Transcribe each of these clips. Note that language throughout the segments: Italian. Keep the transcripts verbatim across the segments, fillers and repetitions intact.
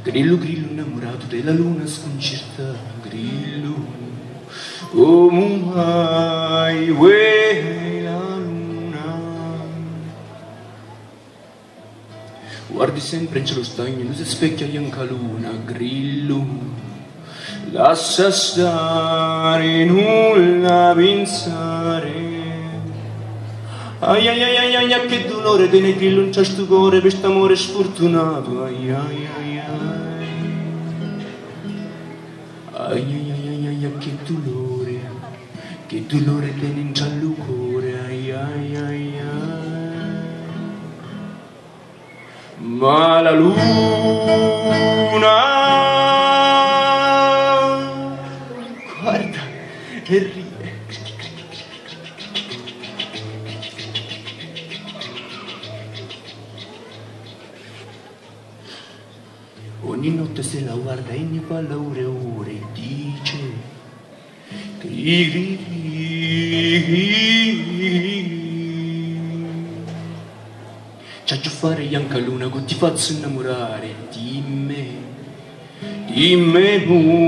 Grillo, grillo innamorato della luna sconcertata, grillo, come mai vuoi la luna? Guardi sempre in cielo stagno, non si specchia anche la luna, grillo, lascia stare, nulla pensare. Ai ai ai ai ai, che dolore tiene grillo in questo cuore per quest'amore sfortunato, ai ai ai ai. Ai ai ai ai ai, che dolore, che dolore tiene in giallo cuore, ai ai ai ai. Ma la luna guarda e ride. Ogni notte se la guarda e ne parla ore e ore e dice cri cri cri. C'ha già fare anche luna che ti faccio innamorare di me, di me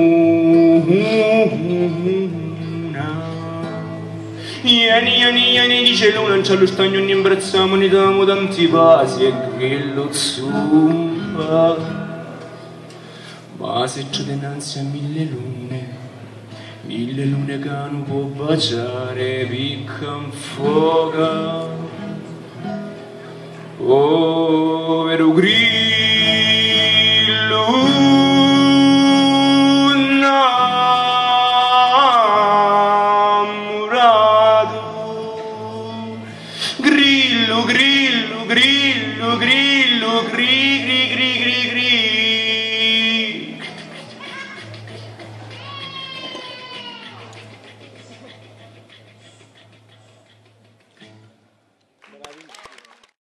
luna. Vieni, vieni, vieni, dice luna, non c'è lo stagno, ne imbracciamo, ne diamo tanti passi e quello zumba. Ma se c'è dinanzi a mille lune, mille lune che non può baciare, picca un fuoco. Povero grillo innamorato, grillo, grillo, grillo, grillo.